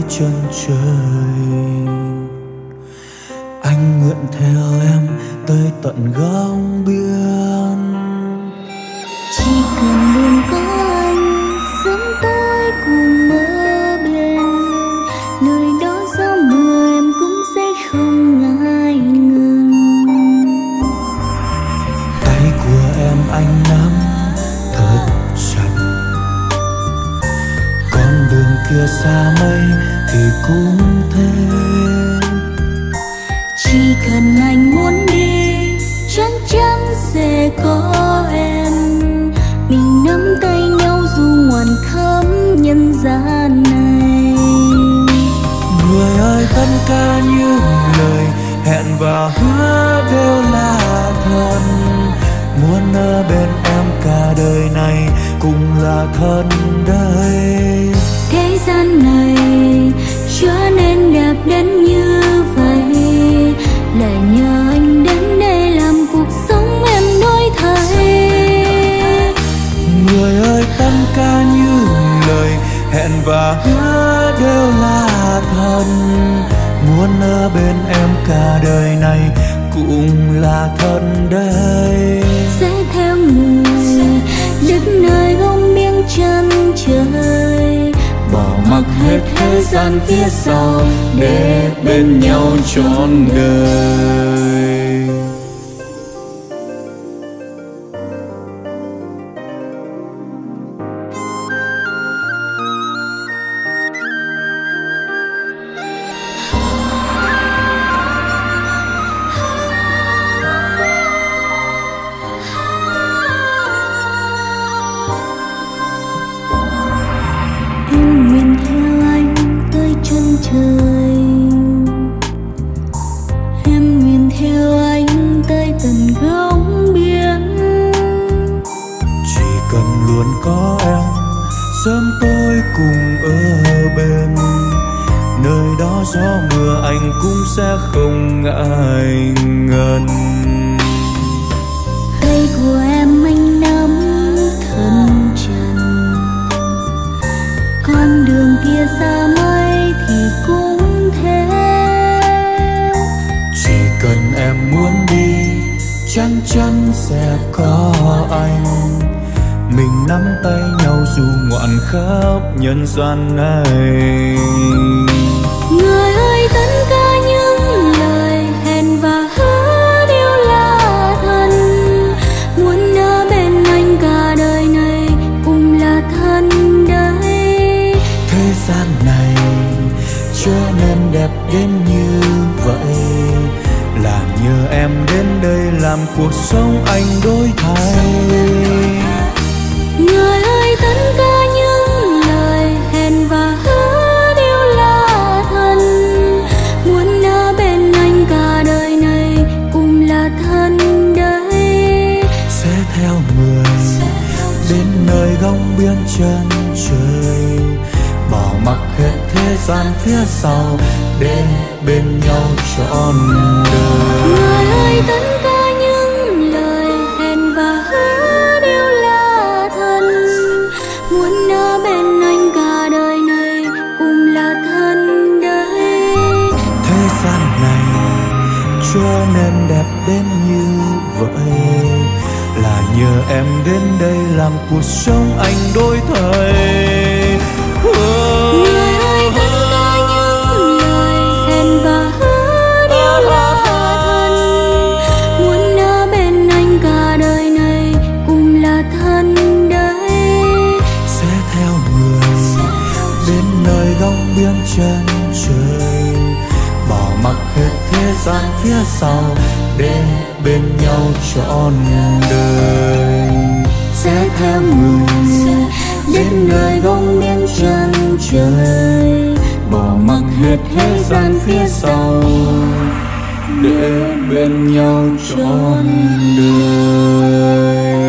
chân trời. Anh nguyện theo em tới tận góc biển. Chỉ cần luôn có anh, sớm tối cùng mơ bên, nơi đó gió mưa em cũng sẽ không ngại ngần. Tay của em anh nắm thật chặt, con đường kia xa mây thì cũng thế. Chỉ cần anh muốn đi, chắc chắn sẽ có em. Mình nắm tay nhau dù ngoằn khắp nhân gian này. Người ơi, tất cả những lời hẹn và hứa đều là thật. Muốn ở bên em cả đời này cũng là thân đây. Thế gian này trở nên đẹp đến như vậy là nhờ anh đến đây làm cuộc sống em đổi thay. Người ơi, tất cả những lời hẹn và hứa đều là thật. Muốn ở bên em cả đời này cũng là thân đây. Sẽ theo người đến nơi không biếng chân trời, Bỏ mặc hết thế gian phía sau để bên nhau trọn đời. em nguyện theo anh tới chân trời. Em nguyện theo anh tới tận góc biển. Chỉ cần luôn có em, sớm tối cùng ở bên, nơi đó gió mưa anh cũng sẽ không ngại ngần. Tay của em anh nắm thân trần, con đường kia xa mây thì cũng thế. Chỉ cần em muốn đi, chắc chắn sẽ có anh. Mình nắm tay nhau dù ngoạn khắp nhân gian này. Người ơi, tất cả những lời hẹn và hứa đều là thật. Muốn ở bên anh cả đời này cũng là thân đấy. Thế gian này trở nên đẹp đến như vậy là nhờ em đến đây làm cuộc sống anh đổi thay. Người ơi, tất cả những lời hẹn và hứa đều là thật. Muốn ở bên anh cả đời này cũng là thân đấy. Sẽ theo người đến nơi góc biển chân trời, bỏ mặc hết thế gian phía sau để bên nhau trọn đời. Người ơi, tất cả những lời hẹn và hứa đều là thật. Muốn ở bên anh cả đời này cũng là thân đấy. Thế gian này trở nên đẹp đến như vậy là nhờ em đến đây làm cuộc sống anh đổi thay. Người ơi, tất cả những lời hẹn và hứa đều là thật. Muốn ở bên anh cả đời này cũng là thân đấy. Sẽ theo người đến nơi góc biển chân trời, bỏ mặc hết thế gian phía sau để bên nhau trọn đời. Sẽ theo người đến nơi góc biển chân trời, bỏ mặc hết thế gian phía sau để bên nhau trọn đời.